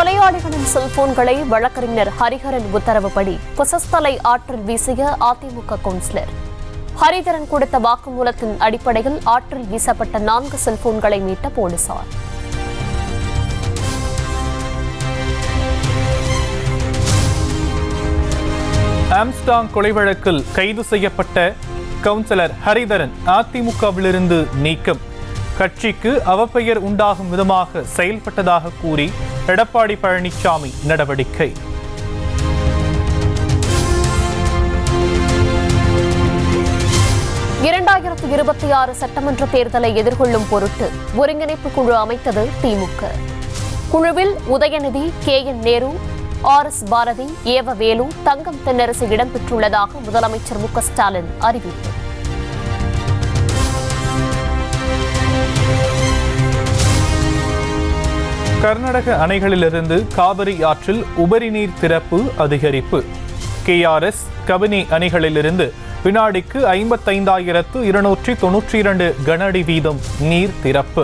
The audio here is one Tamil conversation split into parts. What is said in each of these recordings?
கொலையாளிகளின் செல்போன்களை வழக்கறிஞர் ஹரிஹரன் உத்தரவுப்படி கொசஸ்தலை ஆற்றில் வீசிய அதிமுக கவுன்சிலர். ஹரிஹரன் கொடுத்த வாக்குமூலத்தின் அடிப்படையில் ஆற்றில் வீசப்பட்ட 4 செல்போன்களை மீட்ட போலீசார். ஆம்ஸ்டாங் கொலை வழக்கில் கைது செய்யப்பட்ட கவுன்சிலர் ஹரிஹரன் அதிமுகவிலிருந்து நீக்கம். கட்சிக்கு அவப்பெயர் உண்டாகும் விதமாக செயல்பட்டதாக கூறி எடப்பாடி பழனிசாமி நடவடிக்கை. சட்டமன்ற தேர்தலை எதிர்கொள்ளும் பொருட்டு ஒருங்கிணைப்பு குழு அமைத்தது திமுக. குழுவில் உதயநிதி, KN நேரு, RS பாரதி, ஏவ வேலு, தங்கம் தென்னரசு இடம்பெற்றுள்ளதாக முதலமைச்சர் மு க ஸ்டாலின் அறிவிப்பு. கர்நாடக அணைகளிலிருந்து காவிரி ஆற்றில் உபரி நீர் திறப்பு அதிகரிப்பு. KRS, கபினி அணைகளிலிருந்து வினாடிக்கு 55,292 கன அடி வீதம் நீர் திறப்பு.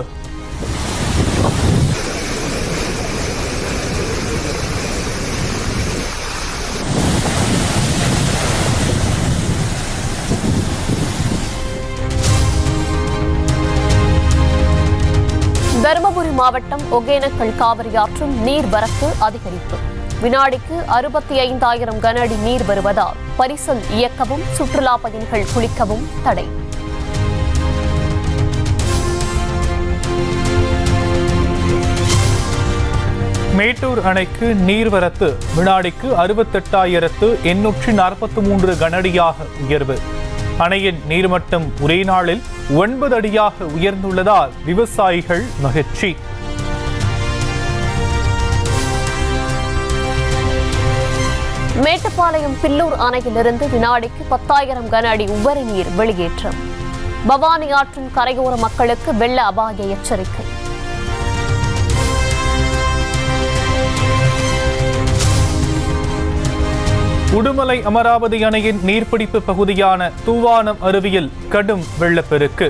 தருமபுரி மாவட்டம் ஒகேனக்கல் காவிரி ஆற்றில் நீர்வரத்து அதிகரிப்பு. வினாடிக்கு 65,000 கன அடி நீர் வருவதால் பரிசல் இயக்கவும் சுற்றுலா பயணிகள் குளிக்கவும் தடை. மேட்டூர் அணைக்கு நீர்வரத்து வினாடிக்கு 68,843 கன அடியாக உயர்வு. அணையின் நீர்மட்டம் ஒரே நாளில் 9 அடியாக உயர்ந்துள்ளதால் விவசாயிகள் மகிழ்ச்சி. மேட்டுப்பாளையம் பில்லூர் அணையிலிருந்து வினாடிக்கு 10,000 கன அடி உபரி நீர் வெளியேற்றம். பவானி ஆற்றின் கரையோர மக்களுக்கு வெள்ள அபாய எச்சரிக்கை. உடுமலை அமராவதி அணையின் நீர்பிடிப்பு பகுதியான தூவானம் அருவியில் கடும் வெள்ளப்பெருக்கு.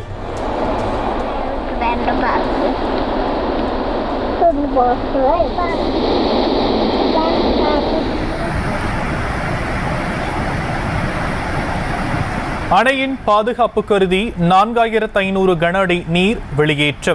அணையின் பாதுகாப்பு கருதி 4,500 கன அடி நீர் வெளியேற்றம்.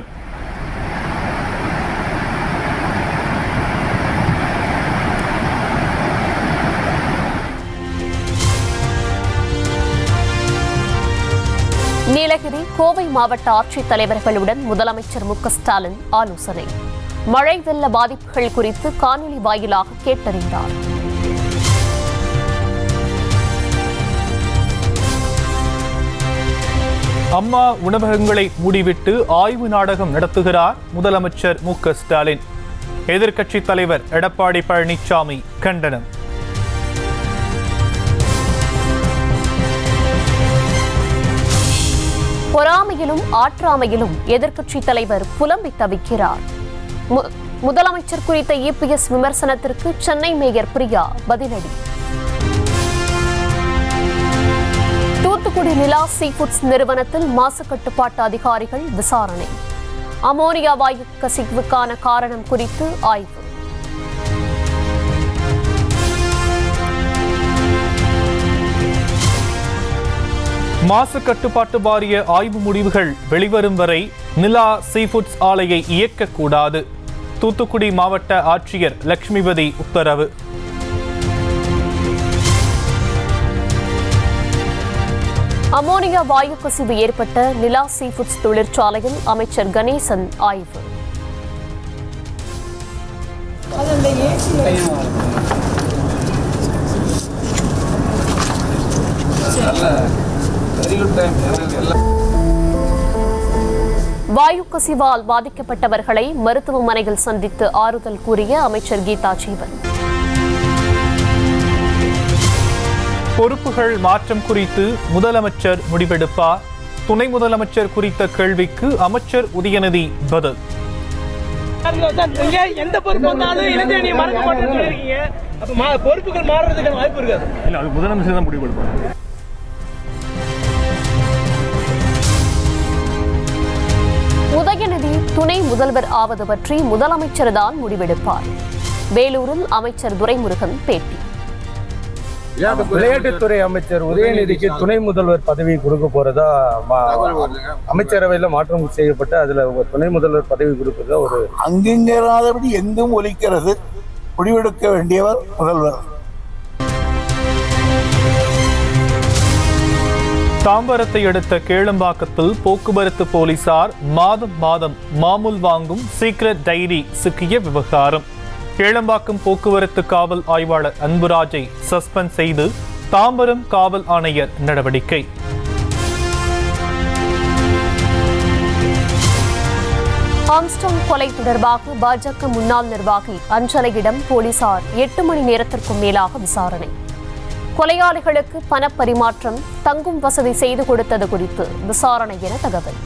நீலகிரி, கோவை மாவட்ட ஆட்சித் தலைவர்களுடன் முதலமைச்சர் மு க ஸ்டாலின் ஆலோசனை. மழை வெள்ள பாதிப்புகள் குறித்து காணொலி வாயிலாக கேட்டறிந்தார். அம்மா உணவகங்களை மூடிவிட்டு ஆய்வு நாடகம் நடத்துகிறார் முதலமைச்சர் மு க ஸ்டாலின். எதிர்க்கட்சித் தலைவர் எடப்பாடி பழனிசாமி கண்டனம். பொறாமையிலும் ஆற்றாமையிலும் எதிர்க்கட்சித் தலைவர் புலம்பி தவிக்கிறார். முதலமைச்சர் குறித்த EPS விமர்சனத்திற்கு சென்னை மேயர் பிரியா பதிலடி. தூத்துக்குடி நிலா சீஃபுட்ஸ் நிறுவனத்தில் மாசு கட்டுப்பாட்டு அதிகாரிகள் விசாரணை. அமோனியா வாயு கசிவுக்கான காரணம் குறித்து ஆய்வு. மாசு கட்டுப்பாட்டு வாரிய ஆய்வு முடிவுகள் வெளிவரும் வரை நிலா சீஃபுட்ஸ் ஆலையை இயக்கக்கூடாது. தூத்துக்குடி மாவட்ட ஆட்சியர் லட்சுமிபதி உத்தரவு. அமோனியா வாயு கசிவு ஏற்பட்ட நிலா சீஃபுட்ஸ் தொழிற்சாலையில் அமைச்சர் கணேசன் ஆய்வு. வாயு கசிவால் பாதிக்கப்பட்டவர்களை மருத்துவமனையில் சந்தித்து ஆறுதல் கூறிய அமைச்சர் கீதா ஜீவன். பொறுப்புகள் மாற்றம் குறித்து முதலமைச்சர் முடிவெடுப்பார். துணை முதலமைச்சர் குறித்த கேள்விக்கு அமைச்சர் உதயநிதி பதில். எந்த பொறுப்பு வந்தாலும் இளைஞரணி மறக்க மாட்டேன்னு சொல்லிருக்கீங்க. அப்ப பொறுப்புகள் மாறுறதுக்கான வாய்ப்பு இருக்காது. இல்ல, அது முதலமைச்சர் தான் முடிவெடுப்பார். உதயநிதி துணை முதல்வர் ஆவது பற்றி முதலமைச்சர் தான் முடிவெடுப்பார். வேலூரில் அமைச்சர் துரைமுருகன் பேட்டி. விளையாட்டுத்துறை அமைச்சர் உதயநிதிக்கு துணை முதல்வர் பதவி கொடுக்க போறதா அமைச்சரவையில் மாற்றம் செய்யப்பட்டு அதுல துணை முதல்வர் பதவி கொடுப்பதா ஒரு அங்கிங்கராதபடி எங்கும் ஒலிக்கிறது. முடிவெடுக்க வேண்டியவர் முதல்வர். தாம்பரத்தை அடுத்த கேளம்பாக்கத்தில் போக்குவரத்து போலீசார் மாதம் மாமூல் வாங்கும் சீக்ரெட் டைரி சிக்கிய விவகாரம். கேளம்பாக்கம் போக்குவரத்து காவல் ஆய்வாளர் அன்புராஜை சஸ்பெண்ட் செய்து தாம்பரம் காவல் ஆணையர் நடவடிக்கை. ஆம்ஸ்டாங் கொலை தொடர்பாக பாஜக முன்னாள் நிர்வாகி அஞ்சலையிடம் போலீசார் 8 மணி நேரத்திற்கும் மேலாக விசாரணை. கொலையாளிகளுக்கு பணப்பரிமாற்றம், தங்கும் வசதி செய்து கொடுத்தது குறித்து விசாரணை என தகவல்.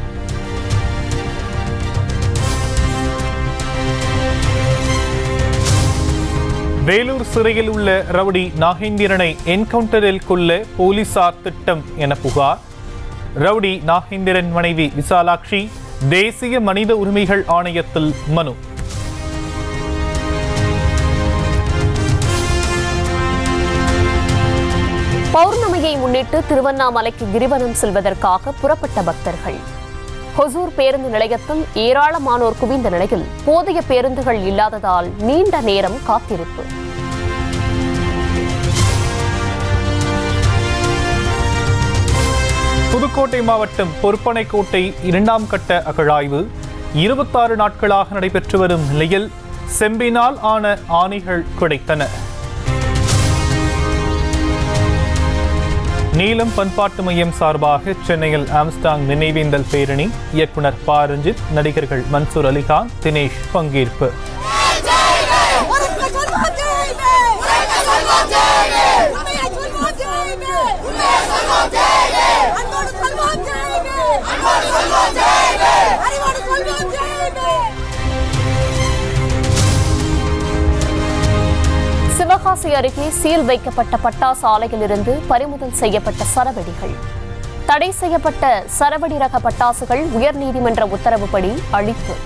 வேலூர் சிறையில் உள்ள ரவுடி நாகேந்திரனை என்கவுண்டரில் கொல்ல போலீசார் திட்டம் என புகார். ரவுடி நாகேந்திரன் மனைவி விசாலாட்சி தேசிய மனித உரிமைகள் ஆணையத்தில் மனு. பௌர்ணமியை முன்னிட்டு திருவண்ணாமலைக்கு கிரிவலம் செல்வதற்காக புறப்பட்ட பக்தர்கள். ஹொசூர் பேருந்து நிலையத்தில் ஏராளமானோர் குவிந்த நிலையில் போதிய பேருந்துகள் இல்லாததால் நீண்ட நேரம் காத்திருப்பு. புதுக்கோட்டை மாவட்டம் பொற்பனைக்கோட்டை 2ஆம் கட்ட அகழாய்வு 26 நாட்களாக நடைபெற்று வரும் நிலையில் செம்பினால் ஆன ஆணிகள் கிடைத்தன. நீலம் பண்பாட்டு மையம் சார்பாக சென்னையில் ஆம்ஸ்டாங் நினைவேந்தல் பேரணி. இயக்குனர் ப. ரஞ்சித், நடிகர்கள் மன்சூர் அலிகான், தினேஷ் பங்கேற்பு. சிவகாசி அருகே சீல் வைக்கப்பட்ட பட்டாசு ஆலையிலிருந்து பறிமுதல் செய்யப்பட்ட சரவெடிகள். தடை செய்யப்பட்ட சரவெடி ரக பட்டாசுகள் உயர்நீதிமன்ற உத்தரவுப்படி அழிப்பு.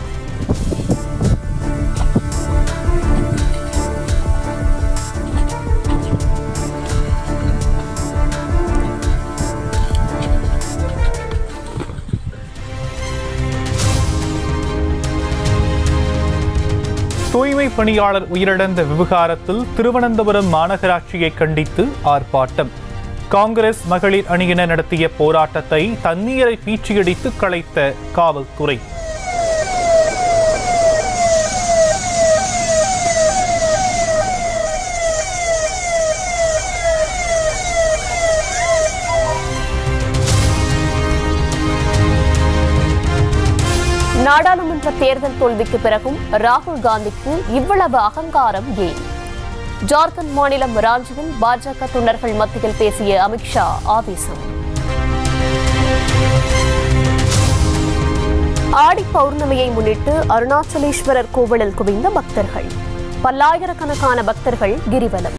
தூய்மை பணியாளர் உயிரிழந்த விவகாரத்தில் திருவனந்தபுரம் மாநகராட்சியை கண்டித்து ஆர்ப்பாட்டம். காங்கிரஸ் மகளிர் அணியினர் நடத்திய போராட்டத்தை தண்ணீரை பீச்சியடித்து கலைத்த காவல்துறை. நாடாளுமன்ற தேர்தல் தோல்விக்கு பிறகும் ராகுல் காந்திக்கு இவ்வளவு அகங்காரம் ஏன்? ஜார்க்கண்ட் மாநிலம் ராஞ்சியில் பாஜக தொண்டர்கள் மத்தியில் பேசிய அமித்ஷா ஆவேசம். ஆடி பௌர்ணமியை முன்னிட்டு அருணாச்சலேஸ்வரர் கோவிலில் குவிந்த பக்தர்கள். பல்லாயிரக்கணக்கான பக்தர்கள் கிரிவலம்.